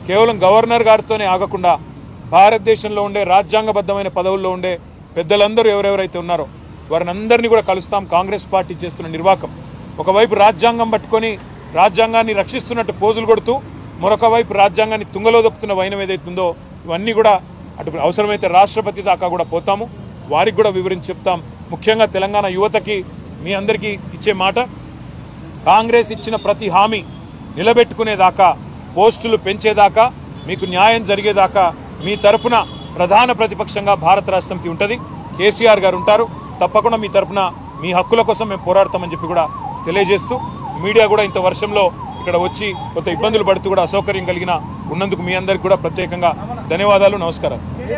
కేవలం గవర్నర్ గారితోనే ఆగకుండా భారతదేశంలో ఉండే రాజ్యాంగబద్ధమైన పదవుల్లో ఉండే పెద్దలందరూ ఎవరెవరైతే ఉన్నారో వారిని అందరినీ కూడా కలుస్తాం. కాంగ్రెస్ పార్టీ చేస్తున్న నిర్వాకం, ఒకవైపు రాజ్యాంగం పట్టుకొని రాజ్యాంగాన్ని రక్షిస్తున్నట్టు పోజులు కొడుతూ మరొక వైపు రాజ్యాంగాన్ని తుంగలో దొక్కుతున్న వైనం ఏదైతుందో ఇవన్నీ కూడా అటు అవసరమైతే రాష్ట్రపతి దాకా కూడా పోతాము, వారికి కూడా వివరించి చెప్తాం. ముఖ్యంగా తెలంగాణ యువతకి మీ అందరికీ ఇచ్చే మాట, కాంగ్రెస్ ఇచ్చిన ప్రతి హామీ నిలబెట్టుకునేదాకా, పోస్టులు పెంచేదాకా, మీకు న్యాయం జరిగేదాకా మీ తరపున ప్రధాన ప్రతిపక్షంగా భారత రాష్ట్ర సమితి ఉంటుంది. కేసీఆర్ గారు ఉంటారు. తప్పకుండా మీ తరపున మీ హక్కుల కోసం మేము పోరాడతామని చెప్పి కూడా తెలియజేస్తూ, మీడియా కూడా ఇంత వర్షంలో ఇక్కడ వచ్చి కొంత ఇబ్బందులు పడుతూ కూడా అసౌకర్యం కలిగిన ఉన్నందుకు మీ అందరికీ కూడా ప్రత్యేకంగా ధన్యవాదాలు, నమస్కారం.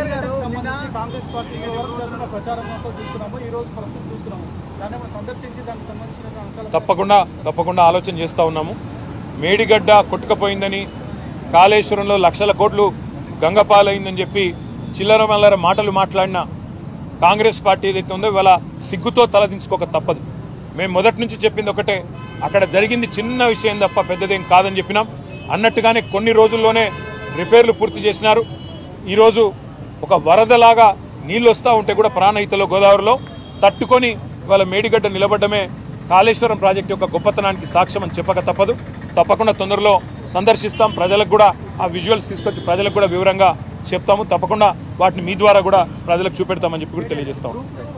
తప్పకుండా ఆలోచన చేస్తూ ఉన్నాము. మేడిగడ్డ కొట్టుకుపోయిందని, కాళేశ్వరంలో లక్షల కోట్లు గంగపాలైందని చెప్పి చిల్లర మల్లర మాటలు మాట్లాడిన కాంగ్రెస్ పార్టీ ఏదైతే ఉందో ఇవాళ సిగ్గుతో తలదించుకోక తప్పదు. మేము మొదటి నుంచి చెప్పింది ఒకటే, అక్కడ జరిగింది చిన్న విషయం తప్ప పెద్దదేం కాదని చెప్పినాం. అన్నట్టుగానే కొన్ని రోజుల్లోనే రిపేర్లు పూర్తి చేసినారు. ఈరోజు ఒక వరదలాగా నీళ్ళు వస్తూ ఉంటే కూడా ప్రాణహితలో గోదావరిలో తట్టుకొని ఇవాళ మేడిగడ్డ నిలబడ్డమే కాళేశ్వరం ప్రాజెక్టు యొక్క గొప్పతనానికి సాక్ష్యం అని చెప్పక తప్పదు. తప్పకుండా తొందరలో సందర్శిస్తాం. ప్రజలకు కూడా ఆ విజువల్స్ తీసుకొచ్చి ప్రజలకు కూడా వివరంగా చెప్తాము. తప్పకుండా వాటిని మీ ద్వారా కూడా ప్రజలకు చూపెడతామని చెప్పి కూడా తెలియజేస్తాము.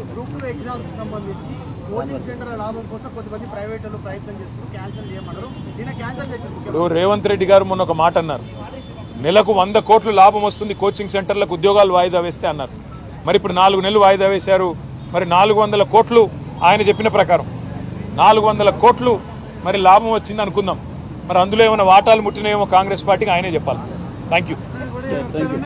ఇప్పుడు రేవంత్ రెడ్డి గారు మొన్న ఒక మాట అన్నారు, నెలకు 100 కోట్లు లాభం వస్తుంది కోచింగ్ సెంటర్లకు ఉద్యోగాలు వాయిదా వేస్తే అన్నారు. మరి ఇప్పుడు 4 నెలలు వాయిదా వేశారు. మరి 400 కోట్లు ఆయన చెప్పిన ప్రకారం 400 కోట్లు మరి లాభం వచ్చింది అనుకుందాం. మరి అందులో ఏమైనా వాటాలు ముట్టినాయేమో కాంగ్రెస్ పార్టీకి ఆయనే చెప్పాలి. Thank you.